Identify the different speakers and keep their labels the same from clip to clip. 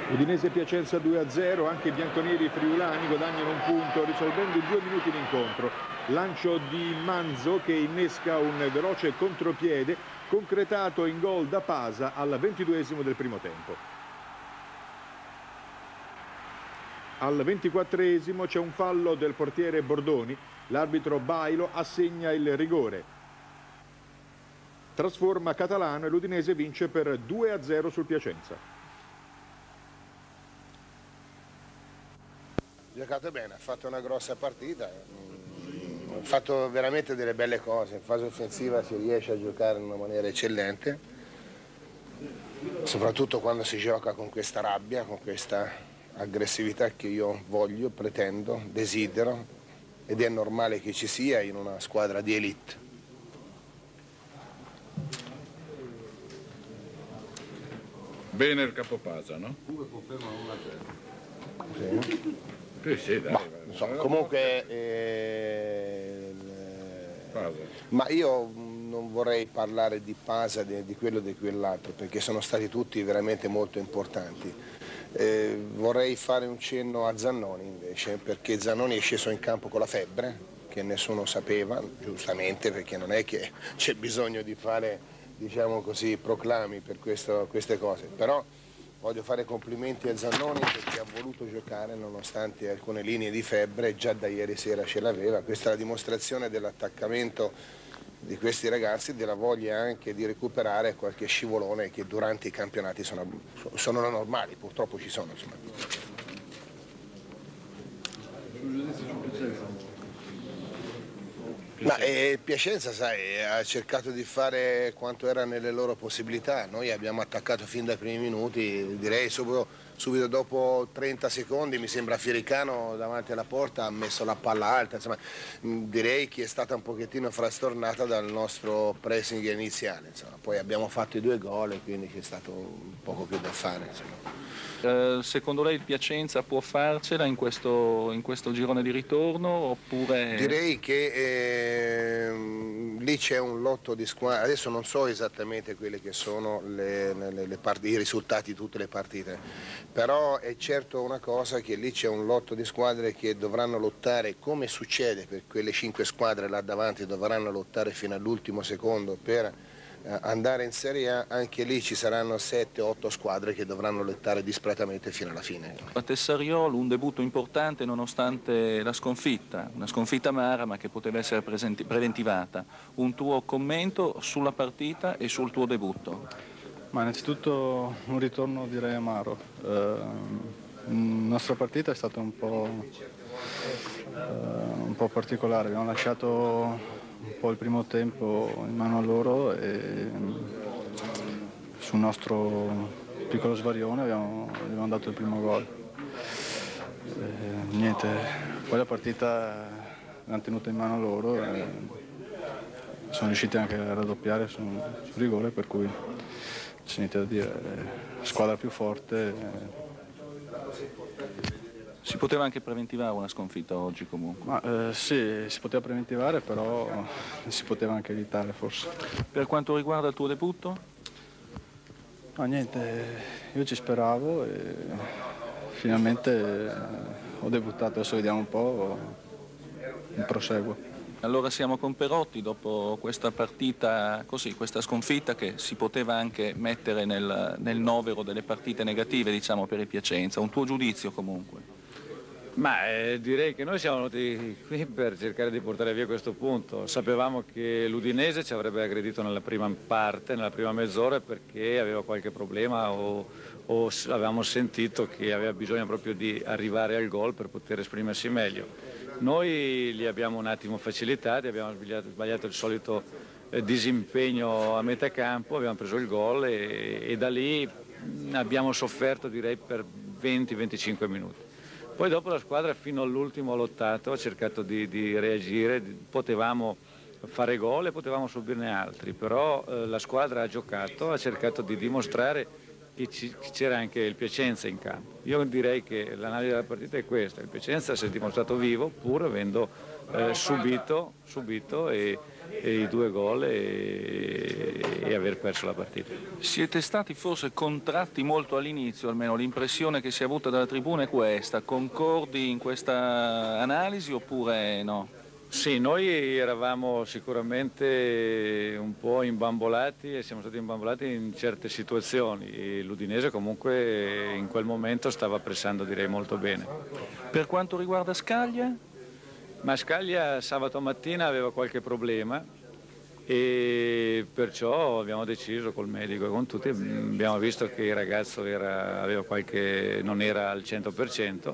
Speaker 1: Udinese Piacenza 2-0, anche i bianconeri friulani guadagnano un punto risolvendo in 2 minuti l'incontro. Lancio di Manzo che innesca un veloce contropiede concretato in gol da Pasa al 22esimo del primo tempo. Al 24esimo c'è un fallo del portiere Bordoni, l'arbitro Bailo assegna il rigore. Trasforma Catalano e l'Udinese vince per 2-0 sul Piacenza.
Speaker 2: Ha giocato bene, ha fatto una grossa partita, ha fatto veramente delle belle cose, in fase offensiva si riesce a giocare in una maniera eccellente, soprattutto quando si gioca con questa rabbia, con questa aggressività che io voglio, pretendo, desidero ed è normale che ci sia in una squadra di elite.
Speaker 3: Bene il Capopasa, no?
Speaker 2: Sì.
Speaker 3: Sì, dai.
Speaker 2: Insomma, comunque, ma io non vorrei parlare di Pasa, di quello o di quell'altro, perché sono stati tutti veramente molto importanti. Vorrei fare un cenno a Zannoni invece, perché Zannoni è sceso in campo con la febbre, che nessuno sapeva, giustamente, perché non è che c'è bisogno di fare, diciamo così, proclami per queste cose. Però voglio fare complimenti a Zannoni perché ha voluto giocare nonostante alcune linee di febbre, già da ieri sera ce l'aveva. Questa è la dimostrazione dell'attaccamento di questi ragazzi e della voglia anche di recuperare qualche scivolone che durante i campionati sono normali, purtroppo ci sono. Insomma. Ma Piacenza, sai, ha cercato di fare quanto era nelle loro possibilità. Noi abbiamo attaccato fin dai primi minuti, direi subito dopo 30 secondi, mi sembra Fiericano davanti alla porta ha messo la palla alta. Insomma, direi che è stata un pochettino frastornata dal nostro pressing iniziale. Insomma. Poi abbiamo fatto i 2 gol e quindi c'è stato un poco più da fare. Insomma.
Speaker 4: Secondo lei il Piacenza può farcela in questo girone di ritorno oppure...
Speaker 2: Direi che lì c'è un lotto di squadre, adesso non so esattamente quelle che sono i risultati di tutte le partite, però è certo una cosa che lì c'è un lotto di squadre che dovranno lottare, come succede per quelle 5 squadre là davanti, dovranno lottare fino all'ultimo secondo per andare in Serie A. Anche lì ci saranno 7-8 squadre che dovranno lottare disperatamente fino alla fine.
Speaker 4: A Tessariolo un debutto importante nonostante la sconfitta, una sconfitta amara ma che poteva essere preventivata. Un tuo commento sulla partita e sul tuo debutto?
Speaker 5: Ma innanzitutto un ritorno direi amaro. La nostra partita è stata un po' particolare, abbiamo lasciato un po' il primo tempo in mano a loro e sul nostro piccolo svarione abbiamo dato il primo gol. Niente, poi la partita l'hanno tenuta in mano loro e sono riusciti anche a raddoppiare sul rigore, per cui c'è niente da dire, squadra più forte.
Speaker 4: Si poteva anche preventivare una sconfitta oggi comunque?
Speaker 5: Sì, si poteva preventivare, però si poteva anche evitare forse.
Speaker 4: Per quanto riguarda il tuo debutto?
Speaker 5: No, niente, io ci speravo e finalmente ho debuttato, adesso vediamo un po' il proseguo.
Speaker 4: Allora siamo con Perotti dopo questa partita, così, questa sconfitta che si poteva anche mettere nel novero delle partite negative, diciamo, per il Piacenza. Un tuo giudizio comunque?
Speaker 6: Ma direi che noi siamo venuti qui per cercare di portare via questo punto. Sapevamo che l'Udinese ci avrebbe aggredito nella prima parte, nella prima mezz'ora, perché aveva qualche problema o avevamo sentito che aveva bisogno proprio di arrivare al gol per poter esprimersi meglio. Noi li abbiamo un attimo facilitati, abbiamo sbagliato il solito disimpegno a metà campo, abbiamo preso il gol e da lì abbiamo sofferto direi per 20-25 minuti. Poi dopo la squadra fino all'ultimo ha lottato, ha cercato di reagire, potevamo fare gol e potevamo subirne altri, però la squadra ha giocato, ha cercato di dimostrare che c'era anche il Piacenza in campo. Io direi che l'analisi della partita è questa: il Piacenza si è dimostrato vivo pur avendo subito i 2 gol e e aver perso la partita.
Speaker 4: Siete stati forse contratti molto all'inizio, almeno l'impressione che si è avuta dalla tribuna è questa. Concordi in questa analisi oppure no?
Speaker 6: Sì, noi eravamo sicuramente un po' imbambolati e siamo stati imbambolati in certe situazioni. L'Udinese comunque in quel momento stava pressando, direi, molto bene.
Speaker 4: Per quanto riguarda Scaglia?
Speaker 6: Ma Scaglia sabato mattina aveva qualche problema e perciò abbiamo deciso col medico e con tutti, abbiamo visto che il ragazzo non era al 100%.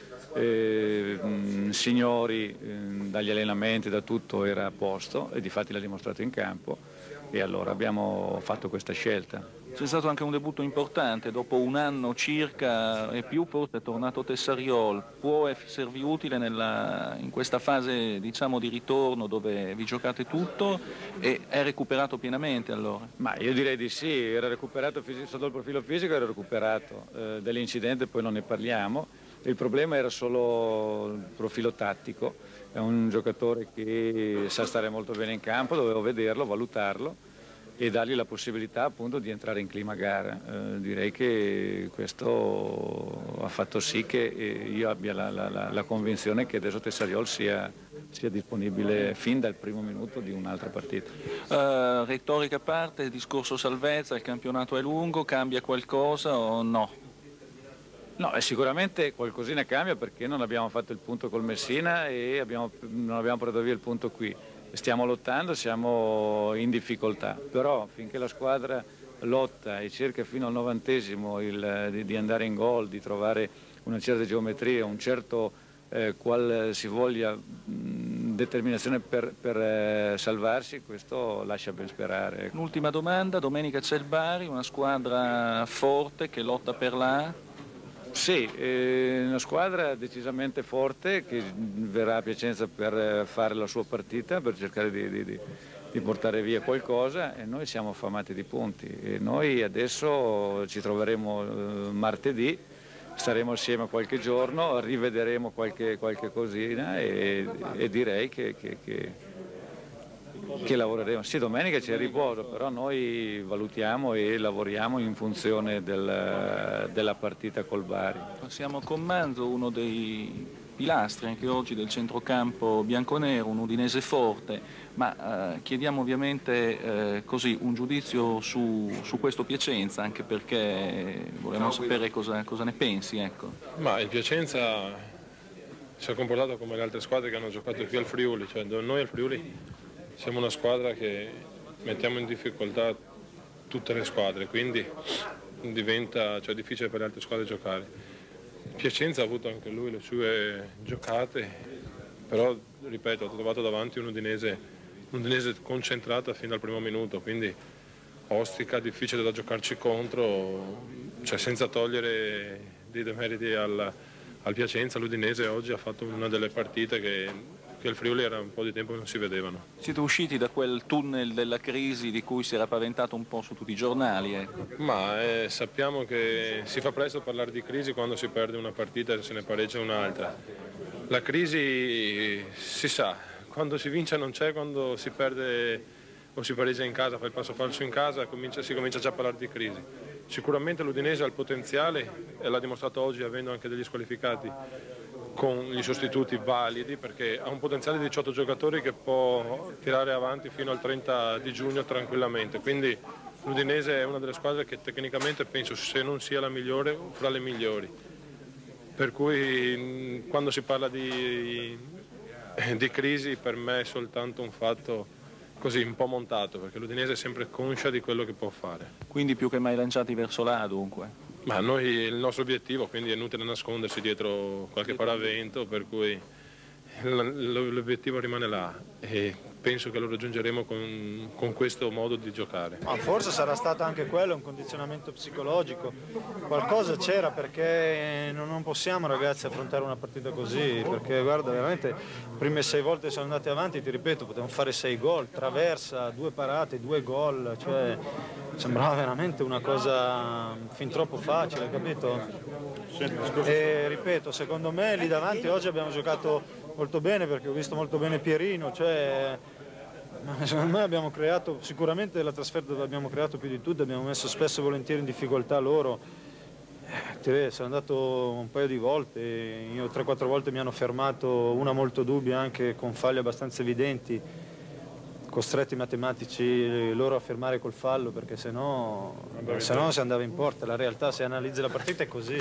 Speaker 6: Signori, dagli allenamenti, da tutto era a posto e difatti l'ha dimostrato in campo e allora abbiamo fatto questa scelta.
Speaker 4: C'è stato anche un debutto importante, dopo un anno circa e più forse è tornato Tessariol. Può esservi utile in questa fase, diciamo, di ritorno dove vi giocate tutto e è recuperato pienamente allora?
Speaker 6: Ma io direi di sì, era recuperato sotto il profilo fisico, era recuperato, dell'incidente poi non ne parliamo. Il problema era solo il profilo tattico, è un giocatore che sa stare molto bene in campo, dovevo vederlo, valutarlo e dargli la possibilità appunto di entrare in clima gara. Direi che questo ha fatto sì che io abbia la convinzione che adesso Tessariol sia disponibile fin dal primo minuto di un'altra partita.
Speaker 4: Retorica a parte, il discorso salvezza, il campionato è lungo, cambia qualcosa o no?
Speaker 6: No, sicuramente qualcosina cambia perché non abbiamo fatto il punto col Messina e non abbiamo portato via il punto qui. Stiamo lottando, siamo in difficoltà, però finché la squadra lotta e cerca fino al 90° di andare in gol, di trovare una certa geometria, un certo qual si voglia determinazione per salvarsi, questo lascia ben sperare.
Speaker 4: Un'ultima domanda, domenica c'è il Bari, una squadra forte che lotta per la...
Speaker 6: Sì, una squadra decisamente forte che verrà a Piacenza per fare la sua partita, per cercare di portare via qualcosa e noi siamo affamati di punti e noi adesso ci troveremo martedì, staremo assieme qualche giorno, rivederemo qualche cosina e direi che lavoreremo. Sì, domenica c'è il riposo, però noi valutiamo e lavoriamo in funzione della partita col Bari.
Speaker 4: Passiamo con Manzo, uno dei pilastri anche oggi del centrocampo bianconero, un udinese forte, ma chiediamo ovviamente così un giudizio su questo Piacenza, anche perché volevamo sapere cosa ne pensi. Ecco.
Speaker 7: Ma il Piacenza si è comportato come le altre squadre che hanno giocato qui al Friuli, cioè noi al Friuli siamo una squadra che mettiamo in difficoltà tutte le squadre, quindi diventa difficile per le altre squadre giocare. Piacenza ha avuto anche lui le sue giocate, però ripeto, ha trovato davanti un Udinese concentrata fin dal primo minuto, quindi ostica, difficile da giocarci contro, cioè senza togliere dei demeriti al Piacenza. L'Udinese oggi ha fatto una delle partite che il Friuli era un po' di tempo che non si vedevano.
Speaker 4: Siete usciti da quel tunnel della crisi di cui si era paventato un po' su tutti i giornali?
Speaker 7: Ma sappiamo che si fa presto a parlare di crisi quando si perde una partita e se ne pareggia un'altra. La crisi si sa, quando si vince non c'è, quando si perde o si pareggia in casa, fa il passo falso in casa, si comincia già a parlare di crisi. Sicuramente l'Udinese ha il potenziale e l'ha dimostrato oggi avendo anche degli squalificati con gli sostituti validi, perché ha un potenziale di 18 giocatori che può tirare avanti fino al 30 di giugno tranquillamente, quindi l'Udinese è una delle squadre che tecnicamente penso, se non sia la migliore, fra le migliori, per cui quando si parla di crisi per me è soltanto un fatto così un po' montato, perché l'Udinese è sempre conscia di quello che può fare.
Speaker 4: Quindi più che mai lanciati verso là dunque?
Speaker 7: Ma noi il nostro obiettivo, quindi è inutile nascondersi dietro qualche paravento, per cui l'obiettivo rimane là e penso che lo raggiungeremo con questo modo di giocare.
Speaker 8: Ma forse sarà stato anche quello un condizionamento psicologico, qualcosa c'era, perché non possiamo ragazzi affrontare una partita così, perché guarda veramente le prime 6 volte sono andati avanti, ti ripeto, potevamo fare 6 gol, traversa, 2 parate, 2 gol, cioè sembrava veramente una cosa fin troppo facile, capito? E ripeto, secondo me lì davanti oggi abbiamo giocato molto bene, perché ho visto molto bene Pierino, cioè Ma secondo me abbiamo creato, sicuramente la trasferta abbiamo creato più di tutte, abbiamo messo spesso e volentieri in difficoltà loro. Sono andato un paio di volte, io 3-4 volte mi hanno fermato, una molto dubbia anche con falli abbastanza evidenti, costretti i matematici loro a fermare col fallo perché sennò si andava in porta. La realtà, se analizzi la partita, è così.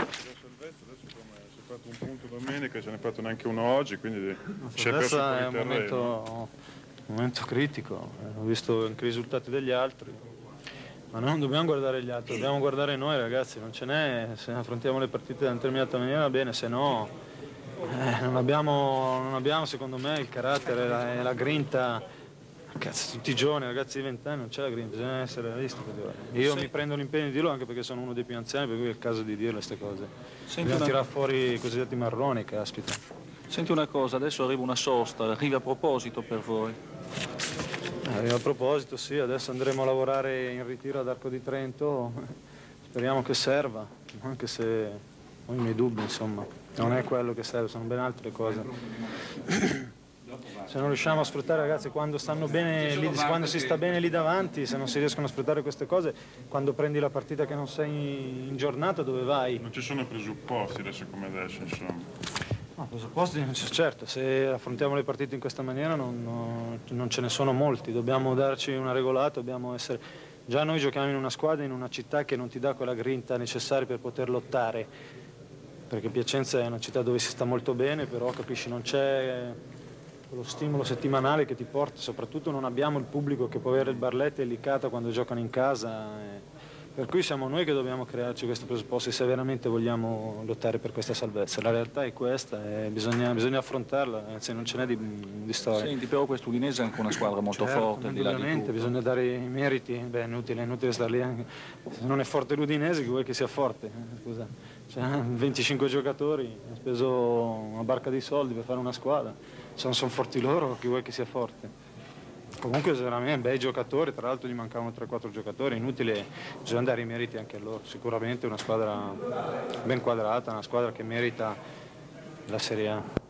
Speaker 9: Un punto domenica, ce n'è fatto neanche uno oggi, quindi c'è
Speaker 8: adesso
Speaker 9: perso
Speaker 8: è un momento critico, ho visto anche i risultati degli altri, ma noi non dobbiamo guardare gli altri, dobbiamo guardare noi ragazzi, non ce n'è, se affrontiamo le partite in una determinata maniera bene, se no non abbiamo secondo me il carattere e la grinta. Cazzo, tutti i giovani, ragazzi di 20 anni, non c'è la grinta, bisogna essere realisti. Io mi prendo l'impegno di dirlo anche perché sono uno dei più anziani, per cui è il caso di dirle queste cose. Dobbiamo tirare fuori i cosiddetti marroni, caspita.
Speaker 4: Senti una cosa, adesso arriva una sosta, arriva a proposito per voi?
Speaker 8: Arriva a proposito, sì, adesso andremo a lavorare in ritiro ad Arco di Trento, speriamo che serva, anche se ho i miei dubbi, insomma. Non è quello che serve, sono ben altre cose. Se non riusciamo a sfruttare, ragazzi, quando stanno bene, quando si sta bene lì davanti, se non si riescono a sfruttare queste cose, quando prendi la partita che non sei in giornata, dove vai?
Speaker 9: Non ci sono presupposti adesso come adesso, insomma.
Speaker 8: No, presupposti, certo, se affrontiamo le partite in questa maniera non ce ne sono molti, dobbiamo darci una regolata, dobbiamo essere... Già noi giochiamo in una squadra, in una città che non ti dà quella grinta necessaria per poter lottare, perché Piacenza è una città dove si sta molto bene, però capisci, non c'è lo stimolo settimanale che ti porta, soprattutto non abbiamo il pubblico che può avere il Barletta e il Licata quando giocano in casa, per cui siamo noi che dobbiamo crearci questi presupposti se veramente vogliamo lottare per questa salvezza. La realtà è questa e bisogna affrontarla, anzi non ce n'è di storia.
Speaker 4: Senti, però questo Udinese è anche una squadra molto forte, di là di tutto.
Speaker 8: Bisogna dare i meriti, beh, è inutile stare lì anche. Se non è forte l'Udinese, chi vuoi che sia forte? Scusa, c'è 25 giocatori, ha speso una barca di soldi per fare una squadra. Se non sono forti loro, chi vuoi che sia forte? Comunque veramente bei giocatori, tra l'altro gli mancavano 3-4 giocatori, inutile, bisogna dare i meriti anche a loro. Sicuramente una squadra ben quadrata, una squadra che merita la Serie A.